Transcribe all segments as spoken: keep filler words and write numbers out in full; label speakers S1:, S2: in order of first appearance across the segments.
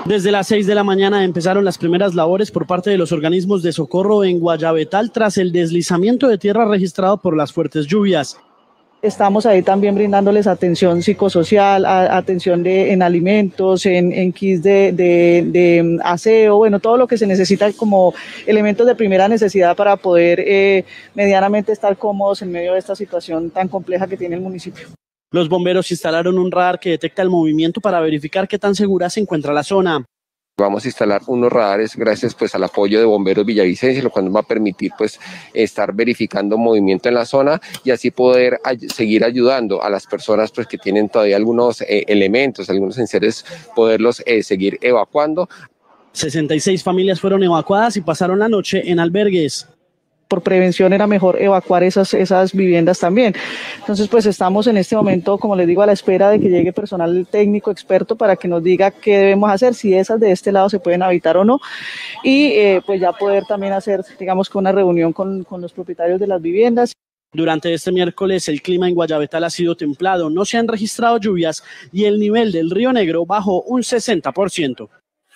S1: Desde las seis de la mañana empezaron las primeras labores por parte de los organismos de socorro en Guayabetal tras el deslizamiento de tierra registrado por las fuertes lluvias.
S2: Estamos ahí también brindándoles atención psicosocial, a, atención de, en alimentos, en, en kits de, de, de aseo, bueno, todo lo que se necesita como elementos de primera necesidad para poder eh, medianamente estar cómodos en medio de esta situación tan compleja que tiene el municipio.
S1: Los bomberos instalaron un radar que detecta el movimiento para verificar qué tan segura se encuentra la zona.
S3: Vamos a instalar unos radares gracias pues al apoyo de Bomberos Villavicencio, lo cual nos va a permitir pues estar verificando movimiento en la zona y así poder ay seguir ayudando a las personas pues que tienen todavía algunos eh, elementos, algunos enseres, poderlos eh, seguir evacuando.
S1: sesenta y seis familias fueron evacuadas y pasaron la noche en albergues.
S2: Por prevención era mejor evacuar esas, esas viviendas también. Entonces, pues estamos en este momento, como les digo, a la espera de que llegue personal técnico experto para que nos diga qué debemos hacer, si esas de este lado se pueden habitar o no, y eh, pues ya poder también hacer, digamos, que una reunión con, con los propietarios de las viviendas.
S1: Durante este miércoles el clima en Guayabetal ha sido templado, no se han registrado lluvias y el nivel del Río Negro bajó un sesenta por ciento.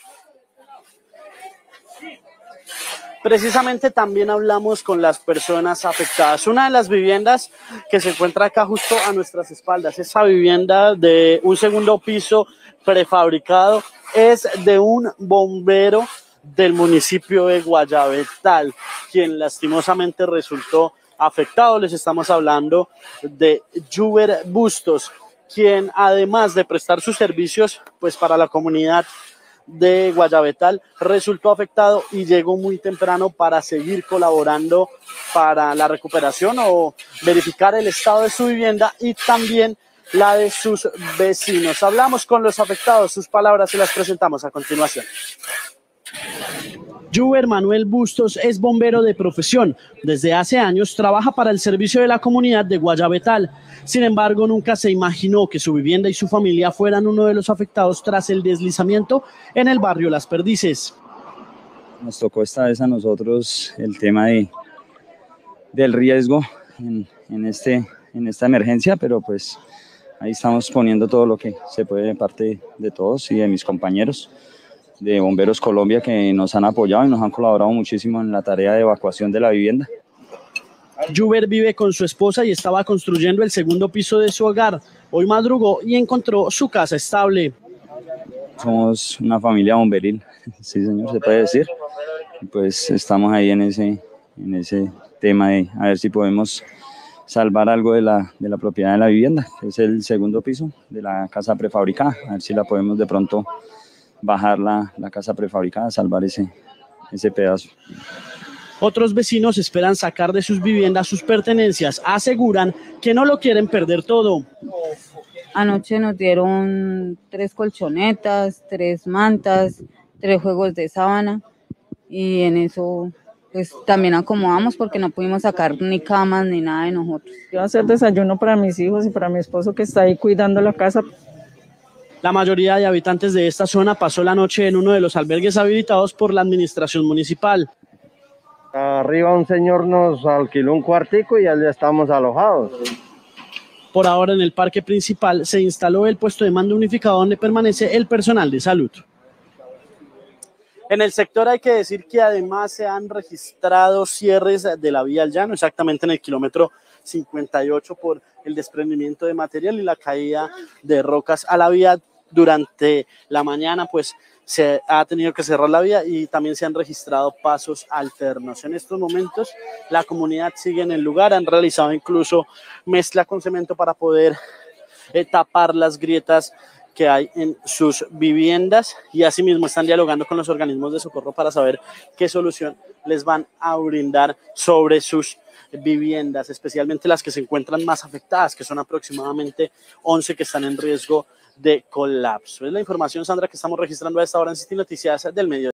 S1: Precisamente también hablamos con las personas afectadas. Una de las viviendas que se encuentra acá justo a nuestras espaldas, esa vivienda de un segundo piso prefabricado, es de un bombero del municipio de Guayabetal, quien lastimosamente resultó afectado. Les estamos hablando de Juber Bustos, quien además de prestar sus servicios pues para la comunidad de Guayabetal, resultó afectado y llegó muy temprano para seguir colaborando para la recuperación o verificar el estado de su vivienda y también la de sus vecinos. Hablamos con los afectados, sus palabras se las presentamos a continuación. Juber Manuel Bustos es bombero de profesión. Desde hace años trabaja para el servicio de la comunidad de Guayabetal. Sin embargo, nunca se imaginó que su vivienda y su familia fueran uno de los afectados tras el deslizamiento en el barrio Las Perdices.
S4: Nos tocó esta vez a nosotros el tema de, del riesgo en, en, este, en esta emergencia, pero pues ahí estamos poniendo todo lo que se puede de parte de todos y de mis compañeros de Bomberos Colombia que nos han apoyado y nos han colaborado muchísimo en la tarea de evacuación de la vivienda.
S1: Juber vive con su esposa y estaba construyendo el segundo piso de su hogar. Hoy madrugó y encontró su casa estable.
S4: Somos una familia bomberil, sí señor, se puede decir. Pues estamos ahí en ese, en ese tema de a ver si podemos salvar algo de la, de la propiedad de la vivienda, que es el segundo piso de la casa prefabricada. A ver si la podemos de pronto bajar la, la casa prefabricada, salvar ese, ese pedazo.
S1: Otros vecinos esperan sacar de sus viviendas sus pertenencias. Aseguran que no lo quieren perder todo.
S5: Anoche nos dieron tres colchonetas, tres mantas, tres juegos de sábana y en eso pues también acomodamos porque no pudimos sacar ni camas ni nada de nosotros.
S2: Yo voy a hacer desayuno para mis hijos y para mi esposo que está ahí cuidando la casa.
S1: La mayoría de habitantes de esta zona pasó la noche en uno de los albergues habilitados por la administración municipal.
S6: Arriba un señor nos alquiló un cuartico y allá estamos alojados.
S1: Por ahora en el parque principal se instaló el puesto de mando unificado donde permanece el personal de salud. En el sector hay que decir que además se han registrado cierres de la vía al llano, exactamente en el kilómetro cincuenta y ocho por el desprendimiento de material y la caída de rocas a la vía. Durante la mañana pues se ha tenido que cerrar la vía y también se han registrado pasos alternos. En estos momentos la comunidad sigue en el lugar, han realizado incluso mezcla con cemento para poder eh, tapar las grietas que hay en sus viviendas y asimismo están dialogando con los organismos de socorro para saber qué solución les van a brindar sobre sus viviendas, especialmente las que se encuentran más afectadas, que son aproximadamente once que están en riesgo de colapso. Es la información, Sandra, que estamos registrando a esta hora en City Noticias del Mediodía.